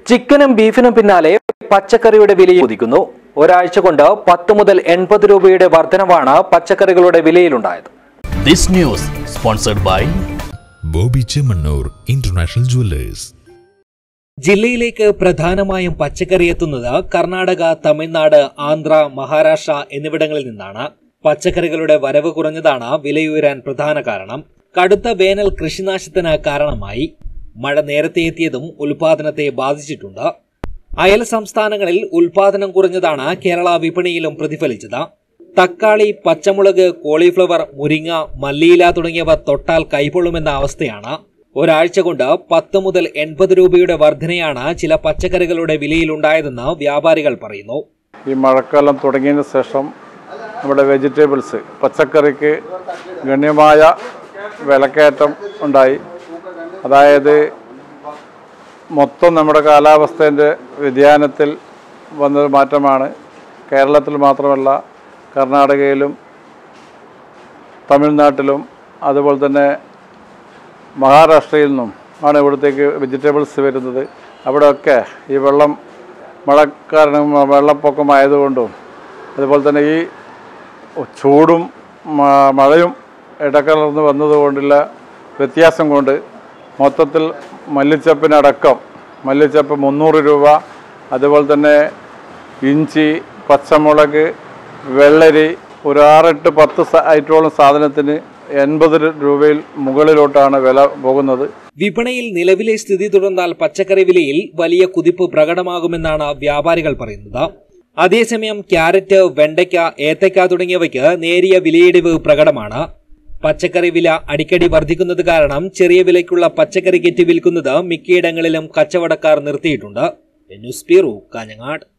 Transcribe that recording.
ചിക്കനും ബീഫിനും പിന്നാലെ പച്ചക്കറിയുടെ വിലയിൽ കുതിക്കുന്നു. ഒരാഴ്ച കൊണ്ട് 10 മുതൽ 80 രൂപയുടെ വർധനവാണ് പച്ചക്കറികളുടെ വിലയിലുണ്ടായത്. This news sponsored by Bobby Chemmanur International Jewellers. ജില്ലയിലേക്ക് പ്രധാനമായും പച്ചക്കറി എത്തുന്നത് കർണാടക, തമിഴ്നാട്, ആന്ധ്ര, മഹാരാഷ്ട്ര എന്നിവിടങ്ങളിൽ നിന്നാണ്. പച്ചക്കറികളുടെ വരവ് കുറഞ്ഞതാണ് വിലയുയരാൻ പ്രധാന കാരണം. കടുത്ത വേനൽ കൃഷിനാശത്തിന് കാരണമായി. മഴ നേരത്തെ എത്തിയതും ഉൽപാദനത്തെ ബാധിച്ചിട്ടുണ്ട്. അയൽ സംസ്ഥാനങ്ങളിൽ ഉൽപാദനം കുറഞ്ഞതാണ് കേരള വിപണിയിലും പ്രതിഫലിച്ചത്. തക്കാളി, പച്ചമുളക്, കോളിഫ്ലവർ, മുരിങ്ങ, മല്ലിയില തുടങ്ങിയവ തൊട്ടാൽ കൈപൊള്ളുമെന്ന അവസ്ഥയാണ്. ഒരാഴ്ച കൊണ്ട് 10 മുതൽ 80 രൂപയുടെ വർധനയാണ് ചില പച്ചക്കറികളുടെ വിലയിലുണ്ടായതെന്ന് വ്യാപാരികൾ പറയുന്നു. ഈ മഴക്കാലം തുടങ്ങിയതിന് ശേഷം നമ്മുടെ വെജിറ്റബിൾസ്, പച്ചക്കറിക്ക് ഗണ്യമായ വിലക്കയറ്റം ഉണ്ടായി. അതായത് മൊത്തം നമ്മുടെ കാലാവസ്ഥേൻ്റെ വ്യതിയാനത്തിൽ വന്നൊരു മാറ്റമാണ്. കേരളത്തിൽ മാത്രമല്ല, കർണാടകയിലും തമിഴ്നാട്ടിലും അതുപോലെ തന്നെ മഹാരാഷ്ട്രയിൽ നിന്നും ആണ് ഇവിടത്തേക്ക് വെജിറ്റബിൾസ് വരുന്നത്. അവിടെയൊക്കെ ഈ വെള്ളപ്പൊക്കമായതുകൊണ്ടും അതുപോലെ തന്നെ ഈ ചൂടും മഴയും ഇടകലർന്ന് വന്നതുകൊണ്ടുള്ള വ്യത്യാസം കൊണ്ട് മൊത്തത്തിൽ മല്ലിച്ചപ്പ് 300 രൂപ, അതുപോലെ തന്നെ ഇഞ്ചി, പച്ചമുളക്, വെള്ളരി ഒരു 6-10 ഐറ്റോളം സാധനത്തിന് 80 രൂപയിൽ മുകളിലോട്ടാണ് വില പോകുന്നത്. വിപണിയിൽ നിലവിലെ സ്ഥിതി തുടർന്നാൽ പച്ചക്കറി വിലയിൽ വലിയ കുതിപ്പ് പ്രകടമാകുമെന്നാണ് വ്യാപാരികൾ പറയുന്നത്. അതേസമയം ക്യാരറ്റ്, വെണ്ടയ്ക്ക, ഏത്തയ്ക്ക തുടങ്ങിയവയ്ക്ക് നേരിയ വിലയിടിവ് പ്രകടമാണ്. പച്ചക്കറി വില അടിക്കടി വർദ്ധിക്കുന്നത് കാരണം ചെറിയ വിലയ്ക്കുള്ള പച്ചക്കറി കിറ്റ് വിൽക്കുന്നത് മിക്കയിടങ്ങളിലും കച്ചവടക്കാർ നിർത്തിയിട്ടുണ്ട്. News bureau, Kanhangad.